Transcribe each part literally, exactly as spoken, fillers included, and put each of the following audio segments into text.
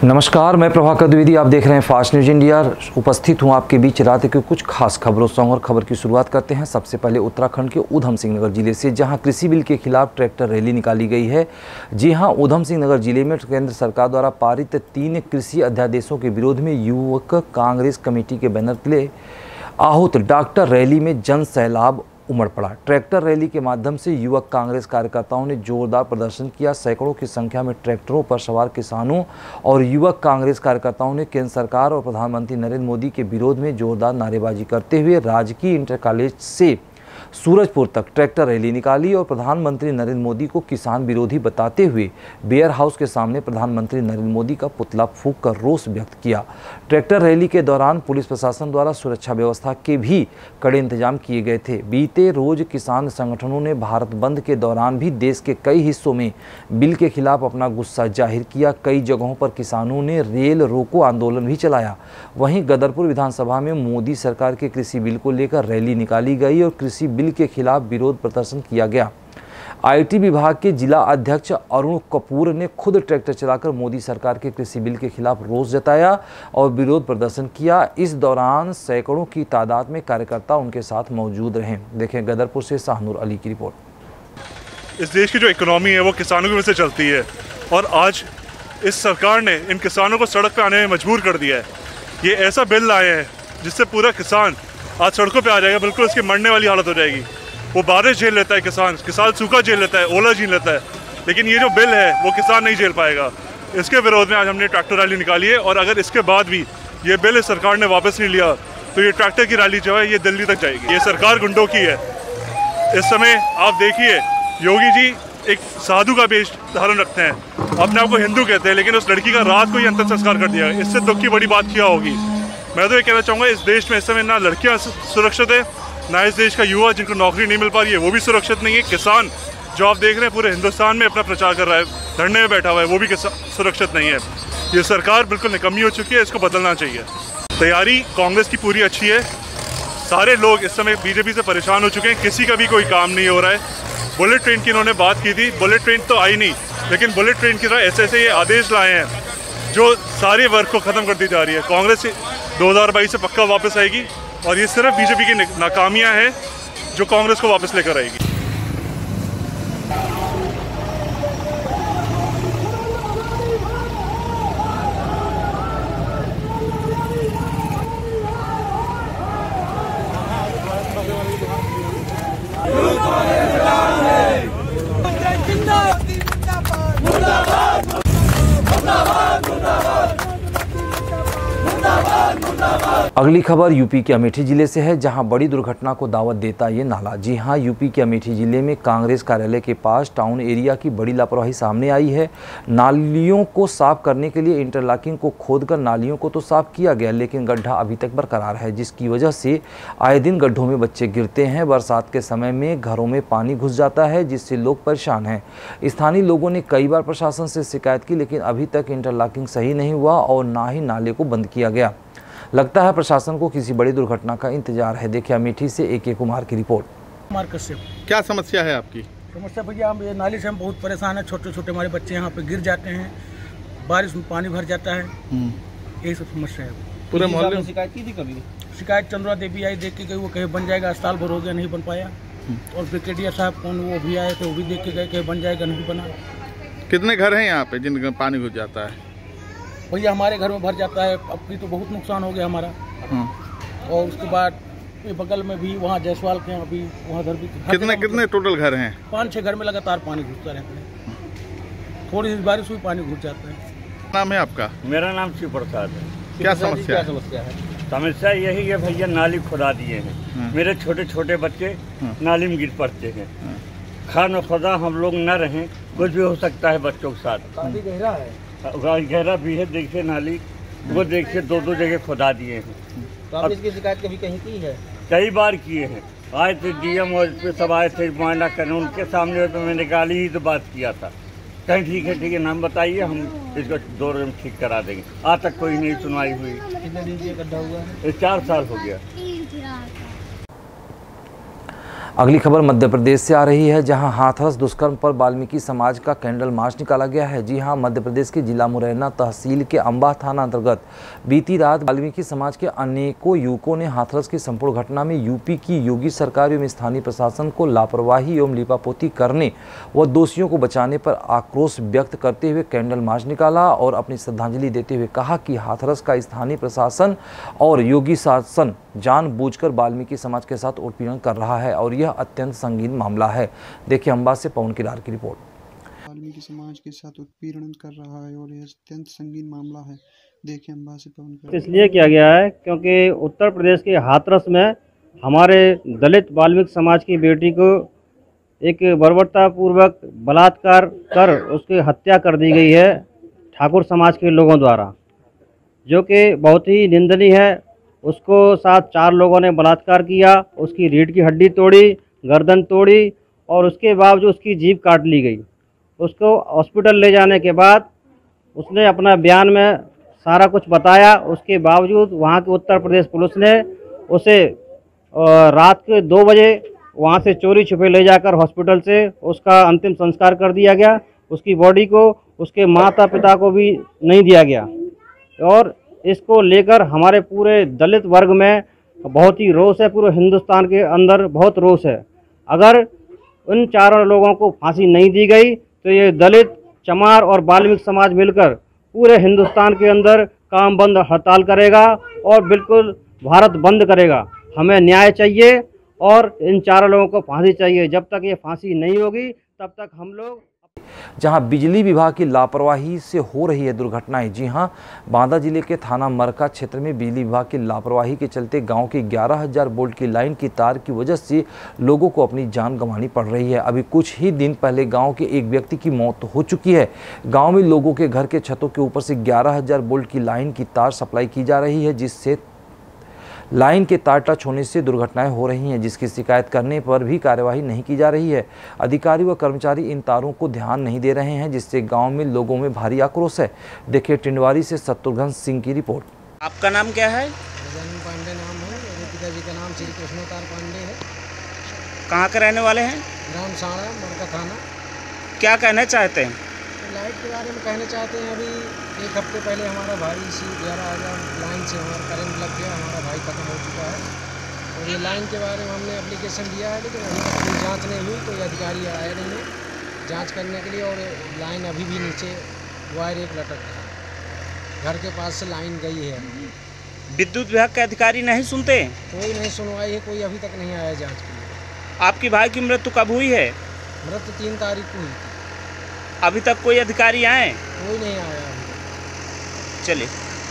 नमस्कार, मैं प्रभाकर द्विवेदी, आप देख रहे हैं फास्ट न्यूज इंडिया। उपस्थित हूं आपके बीच रात के कुछ खास खबरों से और खबर की शुरुआत करते हैं। सबसे पहले उत्तराखंड के ऊधम सिंह नगर जिले से, जहां कृषि बिल के खिलाफ ट्रैक्टर रैली निकाली गई है। जी हां, ऊधम सिंह नगर जिले में केंद्र सरकार द्वारा पारित तीन कृषि अध्यादेशों के विरोध में युवक कांग्रेस कमेटी के बैनर तले आहूत ट्रैक्टर रैली में जन सैलाब उमड़ पड़ा। ट्रैक्टर रैली के माध्यम से युवक कांग्रेस कार्यकर्ताओं ने जोरदार प्रदर्शन किया। सैकड़ों की संख्या में ट्रैक्टरों पर सवार किसानों और युवक कांग्रेस कार्यकर्ताओं ने केंद्र सरकार और प्रधानमंत्री नरेंद्र मोदी के विरोध में जोरदार नारेबाजी करते हुए राजकीय इंटर कॉलेज से सूरजपुर तक ट्रैक्टर रैली निकाली और प्रधानमंत्री नरेंद्र मोदी को किसान विरोधी बताते हुए बेयर हाउस के सामने प्रधानमंत्री नरेंद्र मोदी का पुतला फूंक कर रोष व्यक्त किया। ट्रैक्टर रैली के दौरान पुलिस प्रशासन द्वारा सुरक्षा व्यवस्था के भी कड़े इंतजाम किए गए थे। बीते रोज किसान संगठनों ने भारत बंद के दौरान भी देश के कई हिस्सों में बिल के खिलाफ अपना गुस्सा जाहिर किया। कई जगहों पर किसानों ने रेल रोको आंदोलन भी चलाया। वहीं गदरपुर विधानसभा में मोदी सरकार के कृषि बिल को लेकर रैली निकाली गई और कृषि बिल के खिलाफ विरोध प्रदर्शन किया गया। आईटी विभाग के जिला अध्यक्ष अरुण कपूर ने खुद ट्रैक्टर चलाकर मोदी सरकार के कृषि बिल के खिलाफ रोष जताया और विरोध प्रदर्शन किया। इस दौरान सैकड़ों की तादाद में कार्यकर्ता उनके साथ मौजूद रहे। देखें गदरपुर से शाहनूर अली की रिपोर्ट। इस देश की जो इकोनॉमी है वो किसानों की वजह से चलती है और आज इस सरकार ने इन किसानों को सड़क पे आने में मजबूर कर दिया है। ये ऐसा बिल लाए हैं जिससे पूरा किसान आज सड़कों पे आ जाएगा, बिल्कुल उसकी मरने वाली हालत हो जाएगी। वो बारिश झेल लेता है किसान, किसान सूखा झेल लेता है, ओला झेल लेता है, लेकिन ये जो बिल है वो किसान नहीं झेल पाएगा। इसके विरोध में आज हमने ट्रैक्टर रैली निकाली है और अगर इसके बाद भी ये बिल इस सरकार ने वापस नहीं लिया तो ये ट्रैक्टर की रैली जो है ये दिल्ली तक जाएगी। ये सरकार गुंडों की है। इस समय आप देखिए, योगी जी एक साधु का वेश धारण रखते हैं, अपने आप को हिंदू कहते हैं, लेकिन उस लड़की का रात को ही अंतिम संस्कार कर दिया। इससे दुख की बड़ी बात क्या होगी। मैं तो ये कहना चाहूँगा, इस देश में इस समय ना लड़कियाँ सुरक्षित है, ना इस देश का युवा जिनको नौकरी नहीं मिल पा रही है वो भी सुरक्षित नहीं है। किसान जो आप देख रहे हैं पूरे हिंदुस्तान में अपना प्रचार कर रहा है, धरने में बैठा हुआ है, वो भी सुरक्षित नहीं है। ये सरकार बिल्कुल निकम्मी हो चुकी है, इसको बदलना चाहिए। तैयारी कांग्रेस की पूरी अच्छी है। सारे लोग इस समय बीजेपी से परेशान हो चुके हैं, किसी का भी कोई काम नहीं हो रहा है। बुलेट ट्रेन की इन्होंने बात की थी, बुलेट ट्रेन तो आई नहीं, लेकिन बुलेट ट्रेन की तरह ऐसे ऐसे ये आदेश लाए हैं जो सारे वर्ग को ख़त्म कर दी जा रही है। कांग्रेस दो हज़ार बाईस से पक्का वापस आएगी और ये सिर्फ बीजेपी की नाकामियां हैं जो कांग्रेस को वापस लेकर आएगी। अगली खबर यूपी के अमेठी जिले से है, जहां बड़ी दुर्घटना को दावत देता ये नाला। जी हां, यूपी के अमेठी जिले में कांग्रेस कार्यालय के पास टाउन एरिया की बड़ी लापरवाही सामने आई है। नालियों को साफ करने के लिए इंटरलॉकिंग को खोदकर नालियों को तो साफ किया गया, लेकिन गड्ढा अभी तक बरकरार है, जिसकी वजह से आए दिन गड्ढों में बच्चे गिरते हैं। बरसात के समय में घरों में पानी घुस जाता है, जिससे लोग परेशान हैं। स्थानीय लोगों ने कई बार प्रशासन से शिकायत की, लेकिन अभी तक इंटरलॉकिंग सही नहीं हुआ और ना ही नाले को बंद किया गया। लगता है प्रशासन को किसी बड़ी दुर्घटना का इंतजार है। देखिए अमेठी से ए के कुमार की रिपोर्ट। कुमार कश्यप। क्या समस्या है आपकी? समस्या भैया, हम ये नाली से हम बहुत परेशान है। छोटे छोटे हमारे बच्चे यहाँ पे गिर जाते हैं, बारिश में पानी भर जाता है, यही सब समस्या है। पूरे मोहल्ले में शिकायत की थी कभी? शिकायत चंद्रा देवी आई, देख के गई, वो कहीं बन जाएगा, अस्पताल भर हो गया, नहीं बन पाया। और ब्रिगेडियर साहब कौन वो भी आए थे, वो भी देख के गए कहीं बन जाएगा, नहीं बना। कितने घर हैं यहाँ पे जिनका पानी घुस जाता है? भैया हमारे घर में भर जाता है, अब भी तो बहुत नुकसान हो गया हमारा। और उसके बाद बगल में भी वहाँ जायसवाल के अभी वहाँ घर भी कितने कितने टोटल घर हैं? पाँच छः घर में लगातार पानी घुसता रहता है, थोड़ी सी बारिश हुई पानी घुस जाता है। नाम है आपका? मेरा नाम शिव प्रसाद है। क्या समस्या है? समस्या है समस्या यही है भैया, नाली खुदा दिए हैं, मेरे छोटे छोटे बच्चे नाली में गिर पड़ते हैं। खाना खुदा हम लोग न रहें, कुछ भी हो सकता है बच्चों के साथ। काफी गहरा है, गहरा भी है, देखिए नाली वो देखिए दो दो जगह खुदा दिए हैं। तो आप इसकी शिकायत कभी कहीं की है? कई बार किए हैं, आए थे डीएम और पे सब आए थे मुआयना करने, उनके सामने तो मैंने गाली ही तो बात किया था। कहीं ठीक है ठीक है नाम बताइए, हम इसको दो में ठीक करा देंगे। आज तक कोई नहीं सुनवाई हुई। कितने दिन से गड्ढा हुआ है? चार साल हो गया। अगली खबर मध्य प्रदेश से आ रही है, जहां हाथरस दुष्कर्म पर वाल्मीकि समाज का कैंडल मार्च निकाला गया है। जी हां, मध्य प्रदेश के जिला मुरैना तहसील के अंबा थाना अंतर्गत बीती रात वाल्मीकि समाज के अनेकों युवकों ने हाथरस की संपूर्ण घटना में यूपी की योगी सरकार एवं स्थानीय प्रशासन को लापरवाही एवं लीपापोती करने व दोषियों को बचाने पर आक्रोश व्यक्त करते हुए कैंडल मार्च निकाला और अपनी श्रद्धांजलि देते हुए कहा कि हाथरस का स्थानीय प्रशासन और योगी शासन जानबूझकर वाल्मीकि समाज के साथ उत्पीड़न कर रहा है और यह अत्यंत संगीन मामला है। देखिए अंबा से पवन किरार की रिपोर्ट। वाल्मीकि समाज के साथ उत्पीड़न कर रहा है और यह अत्यंत संगीन मामला है। देखिए अंबा से पवन किरार। इसलिए किया गया है क्योंकि उत्तर प्रदेश के हाथरस में हमारे दलित वाल्मीकि समाज की बेटी को एक बर्बरतापूर्वक बलात्कार कर उसकी हत्या कर दी गई है ठाकुर समाज के लोगों द्वारा, जो कि बहुत ही निंदनीय है। उसको साथ चार लोगों ने बलात्कार किया, उसकी रीढ़ की हड्डी तोड़ी, गर्दन तोड़ी और उसके बावजूद उसकी जीभ काट ली गई। उसको हॉस्पिटल ले जाने के बाद उसने अपना बयान में सारा कुछ बताया। उसके बावजूद वहाँ के उत्तर प्रदेश पुलिस ने उसे रात के दो बजे वहाँ से चोरी छुपे ले जाकर हॉस्पिटल से उसका अंतिम संस्कार कर दिया गया। उसकी बॉडी को उसके माता पिता को भी नहीं दिया गया और इसको लेकर हमारे पूरे दलित वर्ग में बहुत ही रोष है। पूरे हिंदुस्तान के अंदर बहुत रोष है। अगर उन चारों लोगों को फांसी नहीं दी गई तो ये दलित, चमार और वाल्मीकि समाज मिलकर पूरे हिंदुस्तान के अंदर काम बंद हड़ताल करेगा और बिल्कुल भारत बंद करेगा। हमें न्याय चाहिए और इन चारों लोगों को फांसी चाहिए। जब तक ये फांसी नहीं होगी तब तक हम लोग। जहां बिजली विभाग की लापरवाही से हो रही है दुर्घटनाएं। जी हां, बांदा जिले के थाना मरका क्षेत्र में बिजली विभाग की लापरवाही के चलते गांव की ग्यारह हज़ार वोल्ट की लाइन की तार की वजह से लोगों को अपनी जान गंवानी पड़ रही है। अभी कुछ ही दिन पहले गांव के एक व्यक्ति की मौत हो चुकी है। गांव में लोगों के घर के छतों के ऊपर से ग्यारह हज़ार वोल्ट की लाइन की तार सप्लाई की जा रही है, जिससे लाइन के तार टच होने से दुर्घटनाएं हो रही हैं, जिसकी शिकायत करने पर भी कार्यवाही नहीं की जा रही है। अधिकारी व कर्मचारी इन तारों को ध्यान नहीं दे रहे हैं, जिससे गांव में लोगों में भारी आक्रोश है। देखिए टिंडवारी से शत्रुघ्न सिंह की रिपोर्ट। आपका नाम क्या है? पांडे नाम है। मेरे पिताजी का नाम श्री कृष्णोतार पांडे है। कहाँ के रहने वाले हैं? ग्राम साड़ा, मरका थाना। क्या कहना चाहते हैं? लाइट के बारे में कहना चाहते हैं, अभी एक हफ्ते पहले हमारा भाई इसी ग्यारह हज़ार लाइन से हमारा करंट लग गया, हमारा भाई ख़त्म हो चुका है। और ये लाइन के बारे में हमने एप्लीकेशन दिया है, लेकिन अभी तक कोई जाँच नहीं हुई। कोई अधिकारी आया नहीं है जांच करने के लिए और लाइन अभी भी नीचे वायर एक लटक है, घर के पास से लाइन गई है। विद्युत विभाग के अधिकारी नहीं सुनते? कोई नहीं सुनवाई है, कोई अभी तक नहीं आया जाँच के लिए। आपकी भाई की मृत्यु कब हुई है? मृत्यु तीन तारीख को हुई थी। अभी तक कोई अधिकारी आए? कोई नहीं आया। चलिए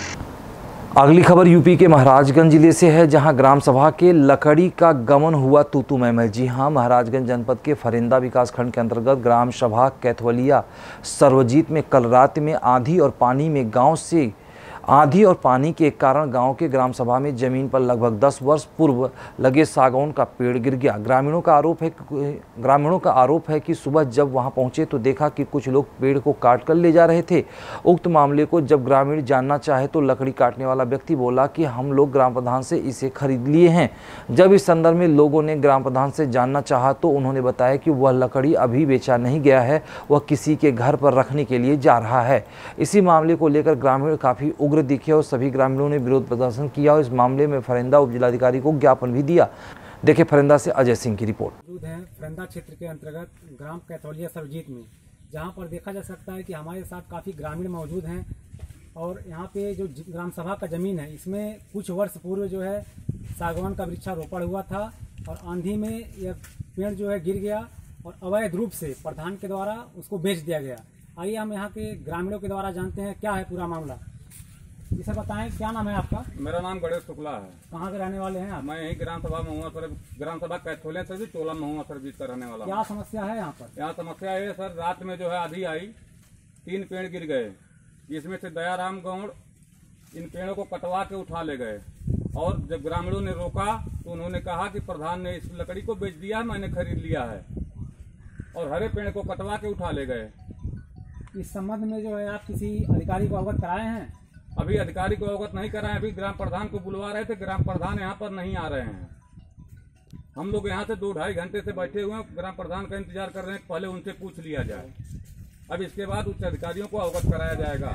अगली खबर यूपी के महाराजगंज जिले से है, जहां ग्राम सभा के लकड़ी का गमन हुआ तूतू मैमय। जी हां, महाराजगंज जनपद के फरिंदा विकासखंड के अंतर्गत ग्राम सभा कैथवलिया सर्वजीत में कल रात में आंधी और पानी में गांव से आंधी और पानी के कारण गांव के ग्राम सभा में जमीन पर लगभग दस वर्ष पूर्व लगे सागौन का पेड़ गिर गया। ग्रामीणों का आरोप है ग्रामीणों का आरोप है कि सुबह जब वहां पहुंचे तो देखा कि कुछ लोग पेड़ को काट कर ले जा रहे थे। उक्त मामले को जब ग्रामीण जानना चाहे तो लकड़ी काटने वाला व्यक्ति बोला कि हम लोग ग्राम प्रधान से इसे खरीद लिए हैं। जब इस संदर्भ में लोगों ने ग्राम प्रधान से जानना चाहा तो उन्होंने बताया कि वह लकड़ी अभी बेचा नहीं गया है, वह किसी के घर पर रखने के लिए जा रहा है। इसी मामले को लेकर ग्रामीण काफी उग्र दिखे और सभी ग्रामीणों ने विरोध प्रदर्शन किया और इस मामले में फरिंदा उप जिलाधिकारी को ज्ञापन भी दिया। देखिए फरिंदा से अजय सिंह की रिपोर्ट। मौजूद है फरिंदा क्षेत्र के अंतर्गत ग्राम कैथौलिया सर्वजीत में, जहां पर देखा जा सकता है कि हमारे साथ काफ़ी ग्रामीण मौजूद हैं और यहां पे जो ग्राम सभा का जमीन है, इसमें कुछ वर्ष पूर्व जो है सागवान का वृक्षारोपण हुआ था और आंधी में यह पेड़ जो है गिर गया और अवैध रूप से प्रधान के द्वारा उसको बेच दिया गया। आइए हम यहाँ के ग्रामीणों के द्वारा जानते हैं क्या है पूरा मामला। इसे बताएं, क्या नाम है आपका? मेरा नाम गणेश शुक्ला है। कहाँ के रहने वाले हैं आप? मैं यही ग्राम सभा महुआ सर ग्राम सभा कैथोलिया से भी टोला महुआ सर्विस का रहने वाला। क्या समस्या है यहाँ पर? यहाँ समस्या है सर, रात में जो है आधी आई, तीन पेड़ गिर गए, जिसमें से दयाराम गौड़ इन पेड़ों को कटवा के उठा ले गए और जब ग्रामीणों ने रोका तो उन्होंने कहा कि प्रधान ने इस लकड़ी को बेच दिया, मैंने खरीद लिया है और हरे पेड़ को कटवा के उठा ले गए। इस संबंध में जो है आप किसी अधिकारी को अवगत कराए हैं? अभी अधिकारी को अवगत नहीं कराए, अभी ग्राम प्रधान को बुलवा रहे थे, ग्राम प्रधान यहाँ पर नहीं आ रहे हैं। हम लोग यहाँ से दो ढाई घंटे से बैठे हुए हैं, ग्राम प्रधान का इंतजार कर रहे हैं, पहले उनसे पूछ लिया जाए। अब इसके बाद उच्च अधिकारियों को अवगत कराया जाएगा।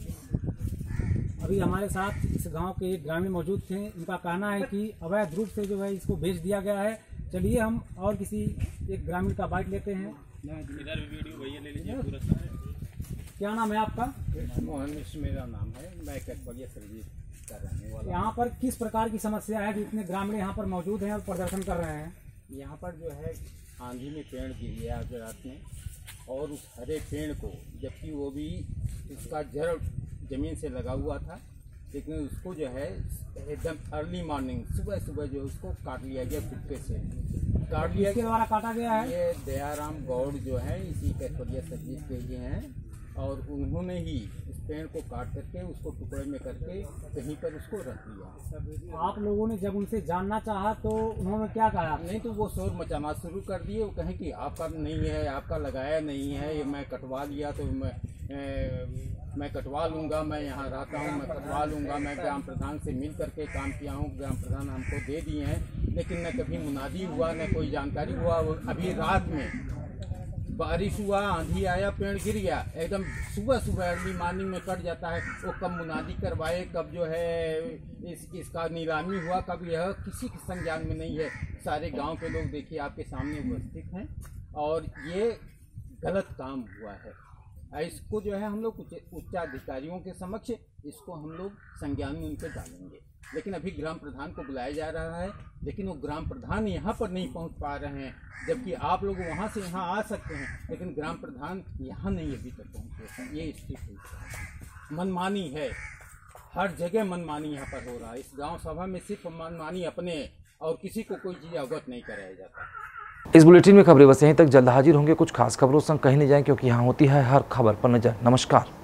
अभी हमारे साथ इस गांव के एक ग्रामीण मौजूद थे, उनका कहना है कि अवैध रूप से जो है इसको बेच दिया गया है। चलिए हम और किसी एक ग्रामीण का बाइट लेते हैं। इधर वीडियो भैया ले लीजिए पूरा। क्या नाम है आपका? मोहन मिश्र मेरा नाम है, मैं कैथोलिया सर्विस कर रहने वाला। यहाँ पर किस प्रकार की समस्या है कि इतने ग्रामीण यहाँ पर मौजूद हैं और प्रदर्शन कर रहे हैं? यहाँ पर जो है आंधी में पेड़ गिर गया आज रात में, और उस हरे पेड़ को, जबकि वो भी उसका जड़ ज़मीन से लगा हुआ था, लेकिन उसको जो है एकदम अर्ली मॉर्निंग सुबह सुबह जो उसको काट लिया गया, कुत्ते से काट लिया। किसके द्वारा काटा गया है? ये दयाराम गौड़ जो है इसी कैथोलिया सर्विस के ही हैं, और उन्होंने ही इस पेड़ को काट करके उसको टुकड़े में करके कहीं पर उसको रख दिया। आप लोगों ने जब उनसे जानना चाहा तो उन्होंने क्या कहा? नहीं तो वो शोर मचाना शुरू कर दिए। वो कहें कि आपका नहीं है, आपका लगाया नहीं है, ये मैं कटवा लिया तो मैं ए, मैं कटवा लूँगा, मैं यहाँ रहता हूँ, मैं कटवा लूँगा। मैं ग्राम प्रधान से मिल करके काम किया हूँ, ग्राम प्रधान हमको दे दिए हैं, लेकिन न कभी मुनादी हुआ, न कोई जानकारी हुआ। अभी रात में बारिश हुआ, आंधी आया, पेड़ गिर गया, एकदम सुबह सुबह अर्ली मॉर्निंग में कट जाता है। वो कब मुनादी करवाए, कब जो है इस इसका नीलामी हुआ, कब यह किसी के संज्ञान में नहीं है। सारे गांव के लोग देखिए आपके सामने उपस्थित हैं, और ये गलत काम हुआ है। इसको जो है हम लोग उच्चाधिकारियों के समक्ष इसको हम लोग संज्ञान में उनके डालेंगे। लेकिन अभी ग्राम प्रधान को बुलाया जा रहा है, लेकिन वो ग्राम प्रधान यहाँ पर नहीं पहुँच पा रहे हैं, जबकि आप लोग वहाँ से यहाँ आ सकते हैं, लेकिन ग्राम प्रधान यहाँ नहीं अभी तक पहुँचे। ये स्थिति है, मनमानी है, हर जगह मनमानी यहाँ पर हो रहा है। इस गांव सभा में सिर्फ मनमानी अपने, और किसी को कोई चीज़ अवगत नहीं कराया जाता। इस बुलेटिन में खबरें बस यहीं तक। जल्द हाजिर होंगे कुछ खास खबरों संग। कहीं नहीं जाएं, क्योंकि यहाँ होती है हर खबर पर नजर। नमस्कार।